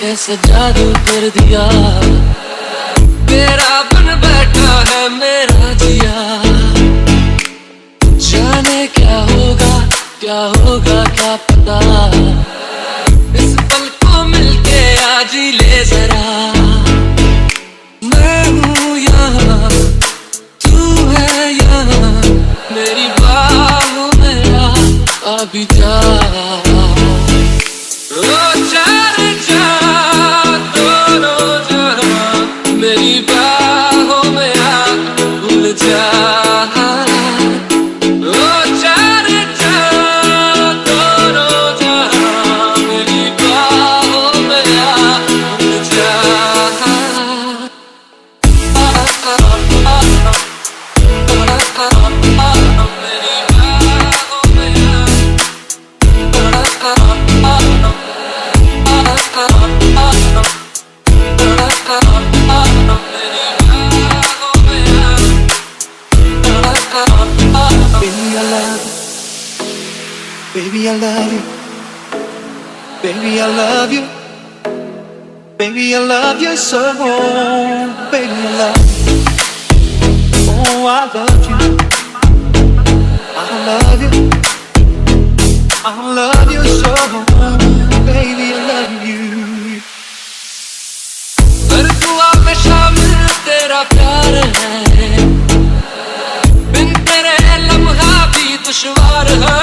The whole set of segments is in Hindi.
कैसे जादू कर दिया, मेरा बन बैठा है मेरा जिया। जाने क्या होगा क्या पता, इस पल को मिलके आज ही ले जरा। मैं हूँ यहाँ, तू है यहाँ, मेरी बाहों में आ, अभी जा। मेरी बाहों में आ, भूल जा। Baby, I love you. Baby, I love you. Baby, I love you so. Baby, I love you. Oh, I love you. I love you. I love you so. Baby, I love you. हर दुआ में शामिल तेरा प्यार है, बिन तेरे लम्हा भी दुश्वार है।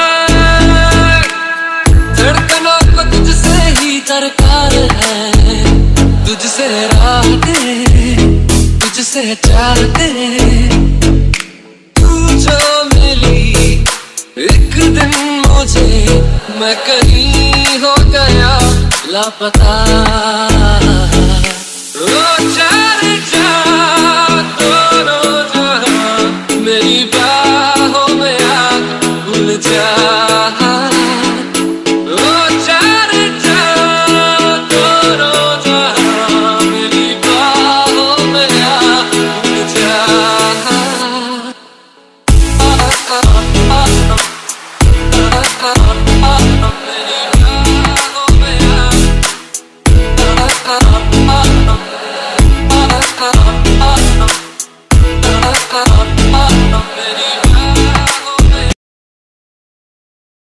धड़कनों को तुझसे ही दरकार है, तुझसे रातें, तुझसे चाहते। तू जो मिली एक दिन मुझे, मैं कहीं हो गया लापता।